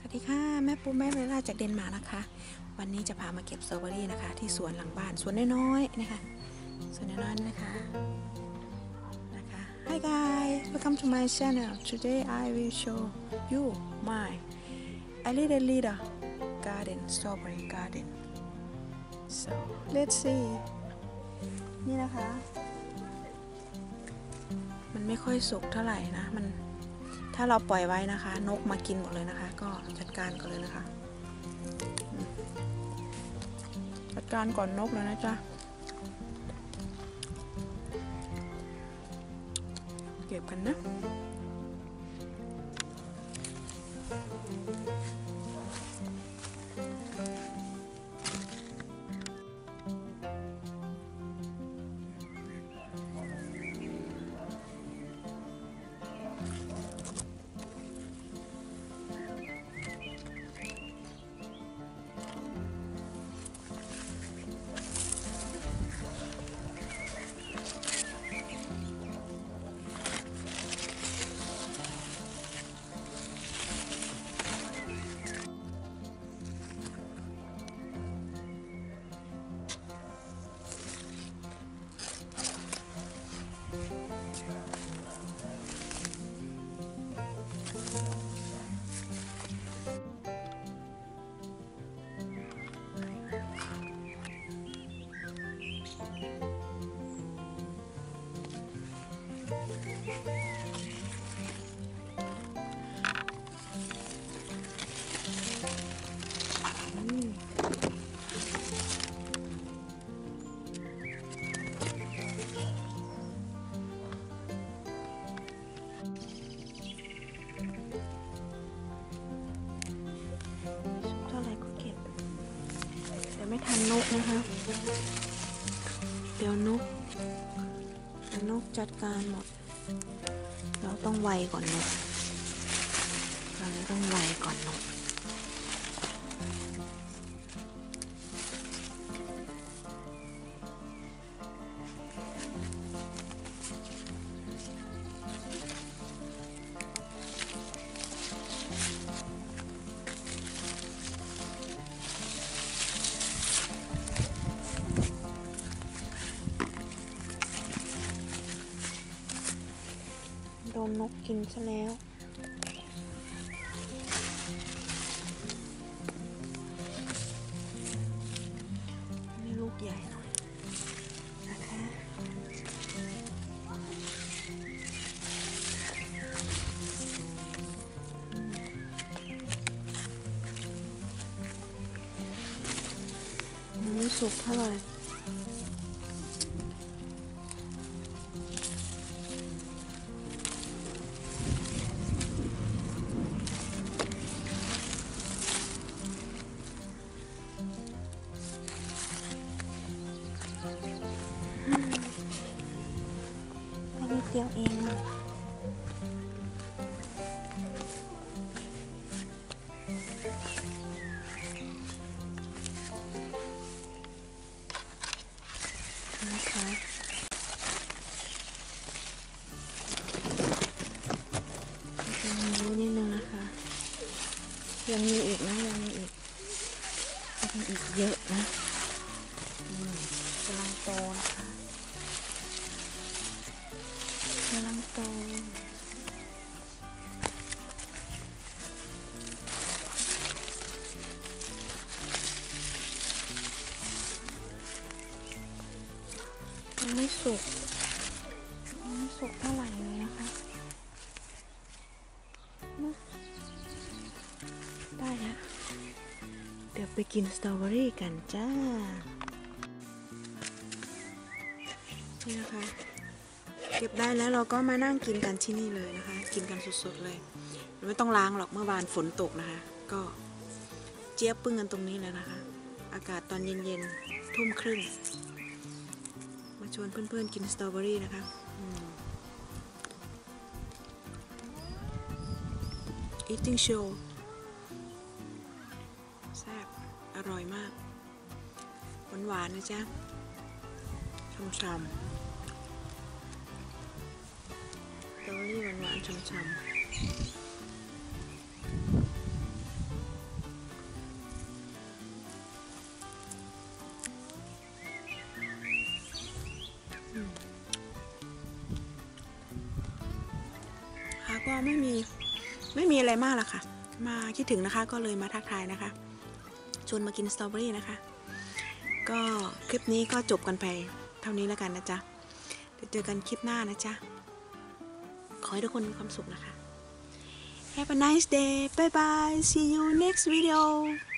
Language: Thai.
สวัสดีค่ะแม่ปูแม่เวลาจากเดนมาร์กนะคะวันนี้จะพามาเก็บสตรอเบอรี่นะคะที่สวนหลังบ้านสวนน้อยๆนะคะสวนน้อยๆนะคะ Hi guys welcome to my channel today I will show you my a little garden strawberry garden so let's see นี่นะคะมันไม่ค่อยสุกเท่าไหร่นะมันถ้าเราปล่อยไว้นะคะนกมากินหมดเลยนะคะก็จัดการก่อนเลยนะคะจัดการก่อนนกแล้วนะจ๊ะเก็บกันนะไม่ทันนกนะคะเดี๋ยวนกจัดการหมดเราต้องไวก่อนนกเราต้องไวก่อนนกโดนนกกินซะแล้วนี่ลูกใหญ่หน่อยนะคะมันไม่สุกเท่าไหร่เดียวเองนะนะคะนิดนึงนะคะยังมีอีกนะยังมีอีกเยอะนะกำลังโตนะคะกำลังโตยังไม่สุกเท่าไหร่เลยนะคะได้แล้วเดี๋ยวไปกินสตรอเบอรี่กันจ้านี่นะคะเก็บได้แล้วเราก็มานั่งกินกันที่นี่เลยนะคะกินกันสดๆเลยไม่ต้องล้างหรอกเมื่อวานฝนตกนะคะก็เจี๊ยบปึ้งกันตรงนี้เลยนะคะอากาศตอนเย็นๆทุ่มครึ่งมาชวนเพื่อนๆกินสตรอเบอรี่นะคะeating show แซ่บอร่อยมากหวานๆนะจ๊ะช่ำๆสตรอเบอรี่หวานๆช่ำๆก็ไม่มีอะไรมากหรอกค่ะ มาคิดถึงนะคะก็เลยมาทักทายนะคะชวนมากินสตรอเบอรี่นะคะก็คลิปนี้ก็จบกันไปเท่านี้แล้วกันนะจ๊ะเดี๋ยวเจอกันคลิปหน้านะจ๊ะขอให้ทุกคนมีความสุขนะคะ Have a nice day. Bye bye. See you next video.